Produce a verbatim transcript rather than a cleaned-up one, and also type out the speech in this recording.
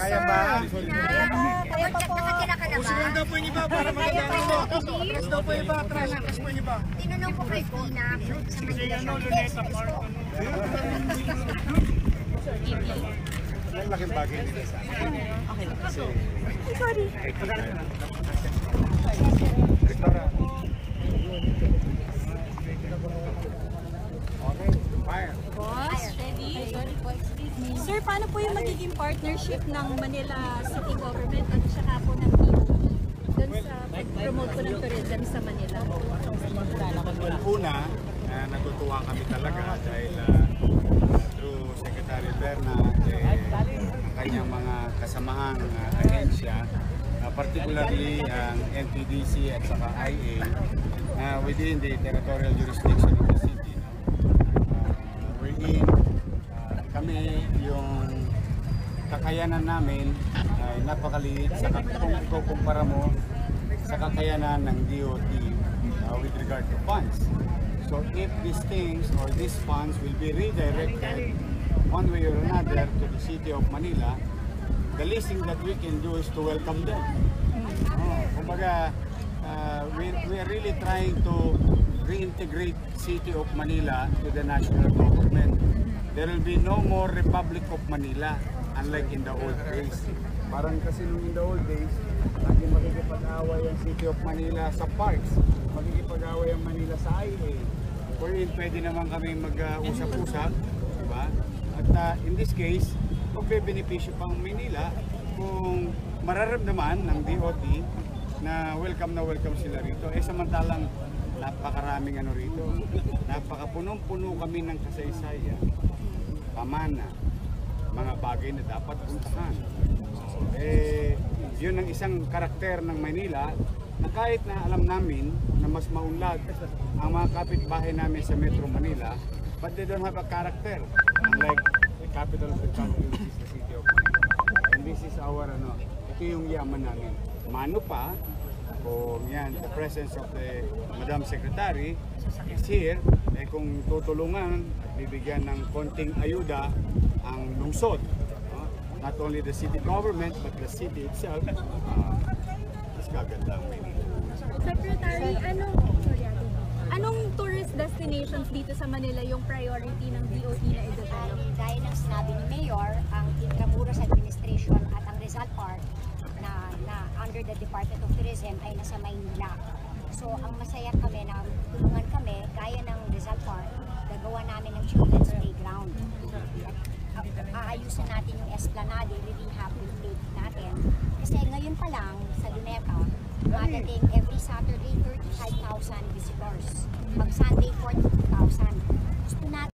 Kaya ba? Kaya pa po. Nakatira ka na ba? Usulan daw po yung iba para maganda ang ulo. Atras daw po yung iba, atras. Atras po yung iba. Tinanong ko kay Tina sa Manila siya. Ang laking bagay nila sa akin. Kasi... Sorry. Rektora. Okay, fire. Boss, ready? Sir, paano po yung magiging partnership ng Manila City Government at saka po ng D O E doon sa pag-promote po ng tourism sa Manila? Well, una, uh, natutuwa kami talaga dahil uh, through Secretary Berna, eh, ang kanyang mga kasamahang uh, ahensya, uh, particularly ang uh, N P D C at saka I A, uh, within the territorial jurisdiction of the city. No? Uh, wherein uh, kami yung kakayanan namin ay napakaliit sa kung ikukumpara mo sa kakayanan ng D O T uh, with regard to funds. So if these things or these funds will be redirected one way or another to the city of Manila, the least thing that we can do is to welcome them. Oh, kumbaga, uh, we, we are really trying to reintegrate city of Manila to the national government. There will be no more Republic of Manila unlike in the old days. Parang kasi nung in the old days, lagi makikipag-away ang city of Manila sa parks, makikipag-away ang Manila sa I A, wherein pwede naman kami mag-usap-usap, diba? At uh, in this case, magbe-benepisyo pang Manila kung mararamdaman ng D O T na welcome na welcome sila rito. Eh samantalang napakaraming ano rito, napakapunong-puno kami ng kasaysayan, pamana, mga bagay na dapat puntahan. Eh, yun ang isang karakter ng Manila na kahit na alam namin na mas maunlad ang mga kapitbahay namin sa Metro Manila, but they don't have a character unlike the capital of the country, which is the city of Manila. And this is our, ano, ito yung yaman namin. Mano pa, kung yan, the presence of the Madam Secretary is here, eh kung tutulungan at bibigyan ng konting ayuda ang lungsod, no? Not only the city government but the city itself, uh, mas gaganda ang Manila. Secretary, anong, sorry, anong tourist destinations dito sa Manila yung priority ng D O E na i-develop? Dahil ng sinabi ni Mayor, ang Intramuros Administration at ang Rizal Park na, na under the Department of Tourism ay nasa Maynila. So ang masaya kami na tulungan kami, gaya ng Rizal Park, gagawa namin ng children's playground. At aayusin natin yung esplanade, re-rehabilitate natin. Kasi ngayon pa lang sa Luneta, magating every Saturday thirty-five thousand visitors. Pag Sunday forty-two thousand. Gusto natin